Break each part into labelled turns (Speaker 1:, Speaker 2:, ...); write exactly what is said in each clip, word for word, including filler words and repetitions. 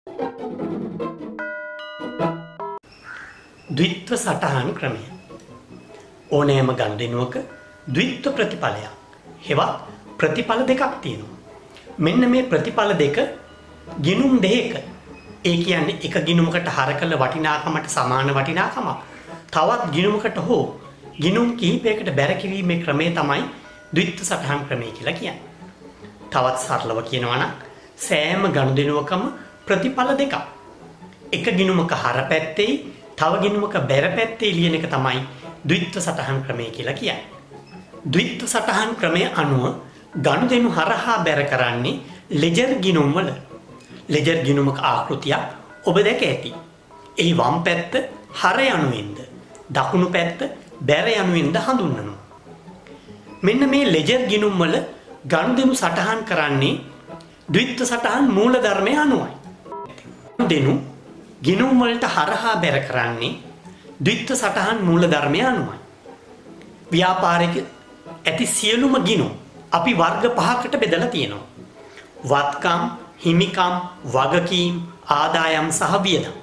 Speaker 1: ද්විත්ව සටහන් ක්‍රමය. ඕනෑම ගනුදෙනුවක ද්විත්ව ප්‍රතිඵලයක් හෙවත් ප්‍රතිඵල දෙකක් තියෙනවා. මෙන්න මේ ප්‍රතිඵල දෙක ගිණුම් දෙකක. ඒ කියන්නේ එක ගිණුමකට හර කළ වටිනාකමට සමාන වටිනාකමක් තවත් ගිණුමකට හෝ ගිණුම් කිහිපයකට බැර කිරීමේ ක්‍රමය තමයි ද්විත්ව සටහන් ක්‍රමය කියලා කියන්නේ. තවත් සරලව කියනවා නම් සෑම ගනුදෙනුවකම ප්‍රතිඵල දෙකක්. එක ගිණුමක හර පැත්තේ තව ගිණුමක බැර පැත්තේ ලියන එක තමයි ද්විත්ව සටහන් ක්‍රමය කියලා කියන්නේ. ද්විත්ව සටහන් ක්‍රමය අනුව ගනුදෙනු හරහා බැර කරන්නේ ලෙජර් ගිණුම් වල. ලෙජර් ගිණුමක ආකෘතියක් ඔබ දැක ඇති. එහි වම් පැත්ත හර යනුවෙන්ද දකුණු පැත්ත බැර යනුවෙන්ද හඳුන්වනවා. මෙන්න මේ ලෙජර් ගිණුම් වල ගනුදෙනු සටහන් කරන්නේ ද්විත්ව සටහන් මූලධර්මය අනුවයි. ගනුදෙනු ගිණුම් වලට හරහා බැර කරන්නේ ද්විත්ව සටහන් මූලධර්මය අනුවයි. ව්‍යාපාරික ඇති සියලුම ගිණුම් අපි වර්ග පහකට බෙදලා තියෙනවා. වත්කම්, හිමිකම්, වගකීම්, ආදායම් සහ වියදම්.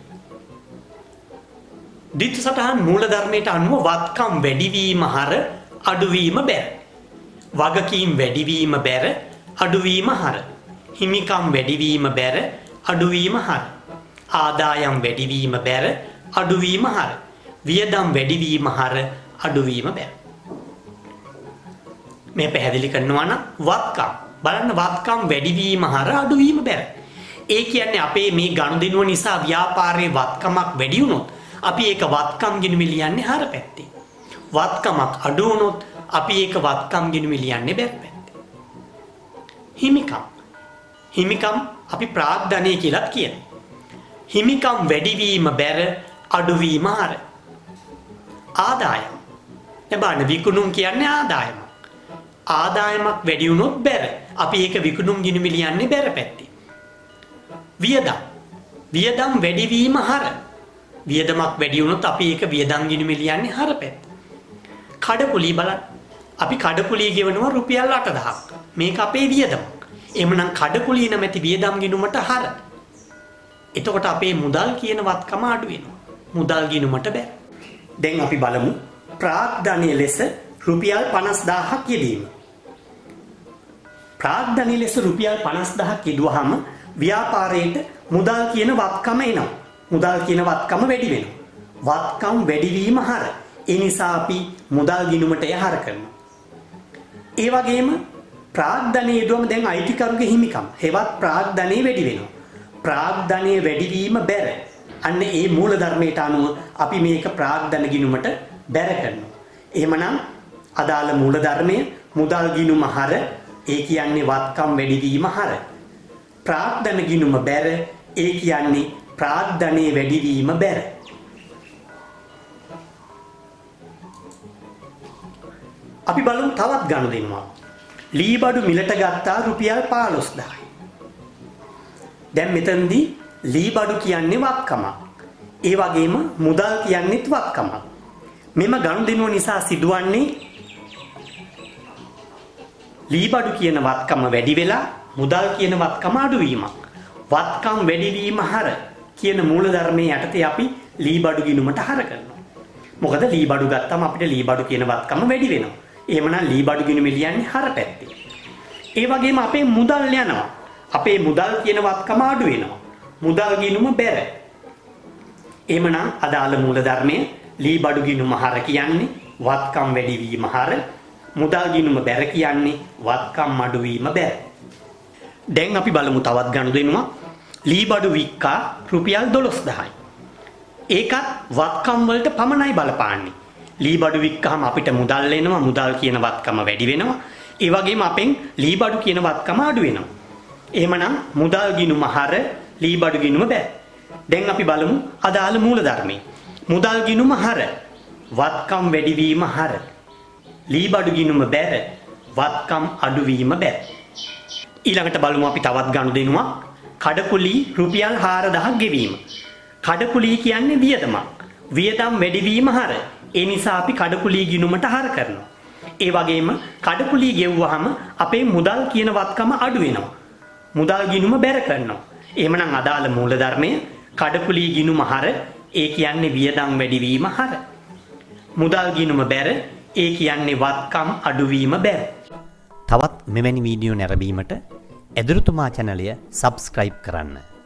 Speaker 1: ද්විත්ව සටහන් මූලධර්මයට අනුව වත්කම් වැඩිවීම හර අඩුවීම බැර. වගකීම් වැඩිවීම බැර අඩුවීම හර. හිමිකම් වැඩිවීම බැර අඩුවීම හර. ආදායම් වැඩිවීම බැර අඩුවීම හර. වියදම් වැඩිවීම හර අඩුවීම බැර. මේ පැහැදිලි කරනවා නම් වත්කම් බලන්න වත්කම් වැඩිවීම හර අඩුවීම බැර. ඒ කියන්නේ අපේ මේ ගනුදෙනුව නිසා ව්‍යාපාරයේ වත්කමක් වැඩි වුණොත් අපි ඒක වත්කම් ගිණුමේ ලියන්නේ හර පැත්තේ. වත්කමක් අඩු වුණොත් අපි ඒක වත්කම් ගිණුමේ ලියන්නේ බැර පැත්තේ. හිමිකම් හිමිකම් අපි ප්‍රාග්ධනය කියලාත් කියනවා. හිමිකම් වැඩිවීම බැර අඩුවීම හර. ආදායම් එබාන විකුණුම් කියන්නේ ආදායම. ආදායමක් වැඩි වුණොත් බැර අපි ඒක විකුණුම් ගිණුමේ ලියන්නේ බැර පැත්තේ. වියදම් වියදම් වැඩිවීම හර. වියදමක් වැඩි වුණොත් අපි ඒක වියදම් ගිණුමේ ලියන්නේ හර පැත්තේ. කඩපුලි බලන්න අපි කඩපුලිය ගෙවනවා රුපියල් අට දහසක්. මේක අපේ වියදමක්. එහෙමනම් කඩපුලිය නැමැති වියදම් ගිණුමට හර. එතකොට අපේ මුදල් කියන වත්කම අඩු වෙනවා. මුදල් ගිණුමට බැර. දැන් අපි බලමු ප්‍රාග්ධනීය ලෙස රුපියල් පනස් දාහක් යෙදීම. ප්‍රාග්ධනීය ලෙස රුපියල් පනස් දාහක් යෙදුවහම ව්‍යාපාරයට මුදල් කියන වත්කම එනවා. මුදල් කියන වත්කම වැඩි වෙනවා. වත්කම් වැඩිවීම හර. ඒ නිසා අපි මුදල් ගිණුමට යහර කරනවා. ඒ වගේම ප්‍රාග්ධනීය යෙදුවම දැන් අයිතිකරුගේ හිමිකම් හෙවත් ප්‍රාග්ධනීය වැඩි වෙනවා. ප්‍රාග්ධනීය වැඩිවීම බැර. අන්න ඒ මූල ධර්මයට අනුව අපි මේක ප්‍රාග්ධන ගිණුමට බැර කරනවා. එහෙමනම් අදාළ මූල ධර්මය මුදල් ගිණුම හර ඒ කියන්නේ වත්කම් වැඩිවීම හර. ප්‍රාග්ධන ගිණුම බැර ඒ කියන්නේ ප්‍රාග්ධනීය වැඩිවීම බැර. අපි බලමු තවත් ගනුදෙනුවක්. ලී බඩු මිලට ගත්තා රුපියල් පහළොස් දහසක්. දැන් මෙතනදී ලී බඩු කියන්නේ වත්කමක්. ඒ වගේම මුදල් කියන්නේත් වත්කමක්. මෙම ගනුදෙනුව නිසා සිදුවන්නේ ලී බඩු කියන වත්කම වැඩි වෙලා මුදල් කියන වත්කම අඩු වීමක්. වත්කම් වැඩිවීම හර කියන මූල ධර්මයේ යටතේ අපි ලී බඩු ගිණුමට හර කරනවා. මොකද ලී බඩු ගත්තම අපිට ලී බඩු කියන වත්කම වැඩි වෙනවා. එහෙමනම් ලී බඩු ගිණුමේ ලියන්නේ හර පැත්තේ. ඒ වගේම අපේ මුදල් යනවා. අපේ මුදල් කියන වත්කම අඩු වෙනවා. මුදල් ගිණුම බැර. එහෙමනම් අදාළ මූල ධර්මයේ ලී බඩු ගිණුම හර කියන්නේ වත්කම් වැඩිවීම හර. මුදල් ගිණුම බැර කියන්නේ වත්කම් අඩු වීම බැර. දැන් අපි බලමු තවත් ගනුදෙනුවක්. ලී බඩු වික්කා රුපියල් දොළොස් දහසක්. ඒකත් වත්කම් වලට පමණයි බලපාන්නේ. ලී බඩු වික්කහම අපිට මුදල් එනවා. මුදල් කියන වත්කම වැඩි වෙනවා. ඒ වගේම අපෙන් ලී බඩු කියන වත්කම අඩු වෙනවා. එහෙමනම් මුදල් ගිණුම හර ලී බඩු ගිණුම බැර. දැන් අපි බලමු අදාළ මූල ධර්මයේ. මුදල් ගිණුම හර වත්කම් වැඩිවීම හර. ලී බඩු ගිණුම බැර වත්කම් අඩු වීම බැර. ඊළඟට බලමු අපි තවත් ගනුදෙනුවක්. කඩපුලි රුපියල් හාරදහසක් ගෙවීම. කඩපුලි කියන්නේ වියදමක්. වියදම් වැඩිවීම හර. ඒ නිසා අපි කඩපුලි ගිණුමට හර කරනවා. ඒ වගේම කඩපුලි ගෙවුවාම අපේ මුදල් කියන වත්කම අඩු වෙනවා. මුදල් ගිණුම බැර කරනවා. එහෙමනම් අදාළ මූලධර්මය කඩකුලී ගිණුම හර ඒ කියන්නේ වියදම් වැඩිවීම හර. මුදල් ගිණුම බැර ඒ කියන්නේ වත්කම් අඩුවීම බැර.
Speaker 2: තවත් මෙවැනි වීඩියෝ නැරඹීමට ඇදුරුතුමා channel එක subscribe කරන්න.